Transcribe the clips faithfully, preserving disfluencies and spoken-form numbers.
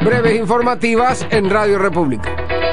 breves informativas en Radio República.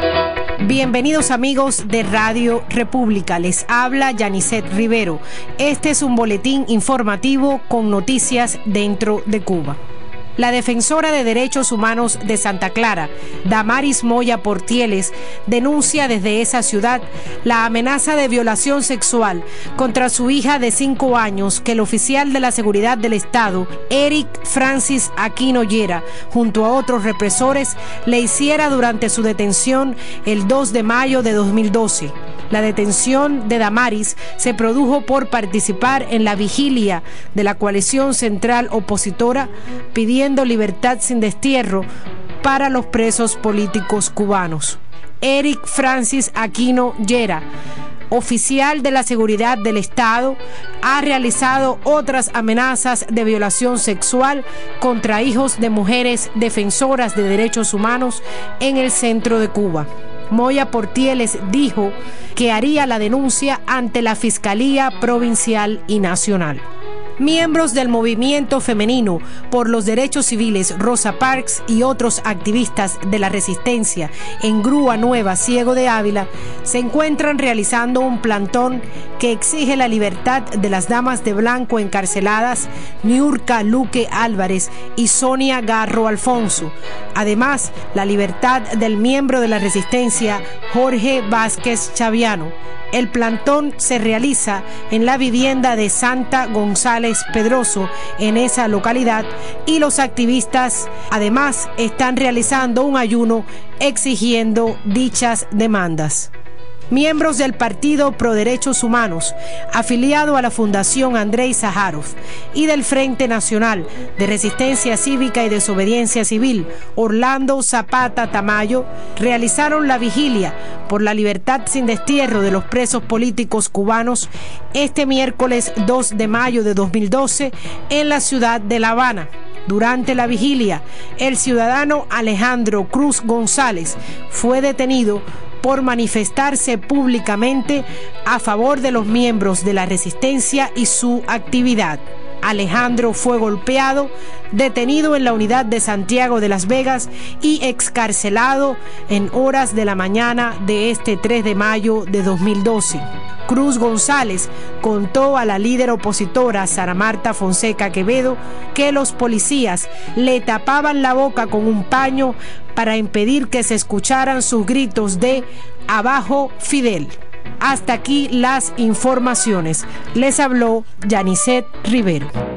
Bienvenidos amigos de Radio República, les habla Yanisset Rivero. Este es un boletín informativo con noticias dentro de Cuba. La defensora de derechos humanos de Santa Clara, Damaris Moya Portieles, denuncia desde esa ciudad la amenaza de violación sexual contra su hija de cinco años que el oficial de la seguridad del Estado, Eric Francis Aquino Llera, junto a otros represores, le hiciera durante su detención el dos de mayo de dos mil doce. La detención de Damaris se produjo por participar en la vigilia de la coalición central opositora pidiendo libertad sin destierro para los presos políticos cubanos. Eric Francis Aquino Llera, oficial de la seguridad del Estado, ha realizado otras amenazas de violación sexual contra hijos de mujeres defensoras de derechos humanos en el centro de Cuba. Moya Portieles dijo que haría la denuncia ante la Fiscalía Provincial y Nacional. Miembros del movimiento femenino por los derechos civiles Rosa Parks y otros activistas de la resistencia en Grúa Nueva Ciego de Ávila se encuentran realizando un plantón que exige la libertad de las damas de blanco encarceladas Niurka Luque Álvarez y Sonia Garro Alfonso. Además, la libertad del miembro de la resistencia Jorge Vázquez Chaviano. El plantón se realiza en la vivienda de Santa González Pedroso en esa localidad y los activistas además están realizando un ayuno exigiendo dichas demandas. Miembros del Partido Pro Derechos Humanos, afiliado a la Fundación Andrei Sájarov, y del Frente Nacional de Resistencia Cívica y Desobediencia Civil, Orlando Zapata Tamayo, realizaron la vigilia por la libertad sin destierro de los presos políticos cubanos este miércoles dos de mayo de dos mil doce en la ciudad de La Habana. Durante la vigilia, el ciudadano Alejandro Cruz González fue detenido por manifestarse públicamente a favor de los miembros de la resistencia y su actividad. Alejandro fue golpeado, detenido en la unidad de Santiago de Las Vegas y excarcelado en horas de la mañana de este tres de mayo de dos mil doce. Cruz González contó a la líder opositora Sara Marta Fonseca Quevedo que los policías le tapaban la boca con un paño para impedir que se escucharan sus gritos de "Abajo Fidel". Hasta aquí las informaciones. Les habló Yanisset Rivero.